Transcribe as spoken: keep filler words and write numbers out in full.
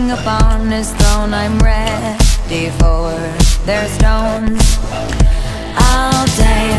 king upon his throne. I'm ready for their stones. I'll dance